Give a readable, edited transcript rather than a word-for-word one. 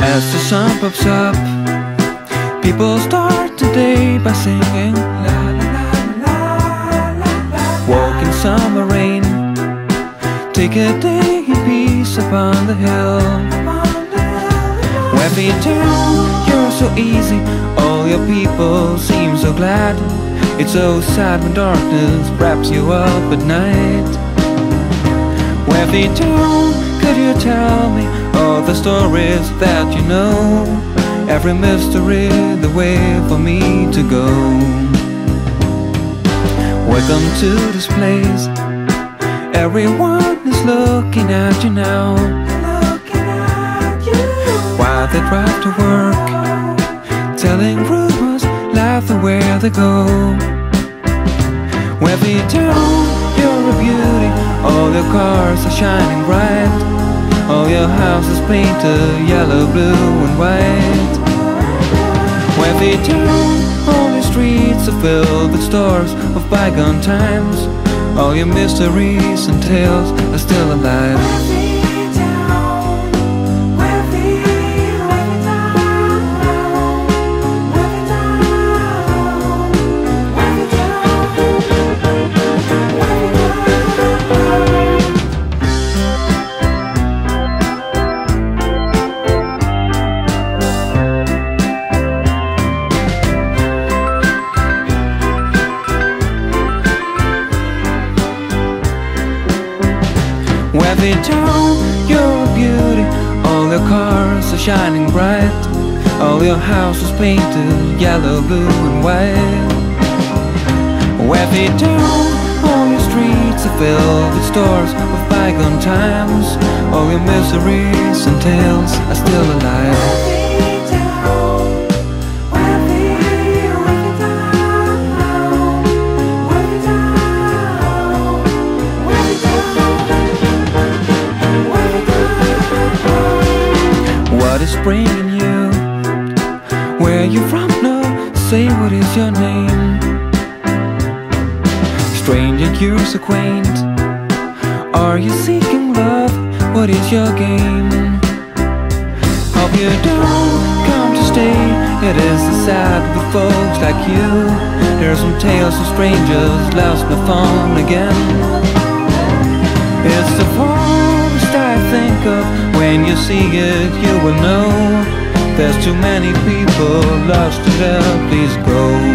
As the sun pops up, people start the day by singing la la la la la la. Walk in summer rain, take a day in peace upon the hill. Where feet down, you're so easy, all your people seem so glad. It's so sad when darkness wraps you up at night. Where feet down, could you tell me all the stories that you know? Every mystery, the way for me to go. Welcome to this place, everyone is looking at you now. While they drive to work, telling rumors, laughing where they go. Where feet down, you're a beauty, all your cars are shining bright. All your houses painted yellow, blue and white. Where feet down, all your streets are filled with stories of bygone times. All your mysteries and tales are still alive. Where feet down, you're a beauty, all your cars are shining bright. All your houses painted yellow, blue and white. Where feet down, all your streets are filled with stories of bygone times. All your miseries and tales are still alive. What is bringing you? Where you from? No, say what is your name? Strange and you're so quaint. Are you seeking love? What is your game? Hope you don't come to stay. It is so sad with folks like you. There's some tales of strangers lost in the phone again. It's the forest I think of. When you see it, you will know. There's too many people lost to there, please go.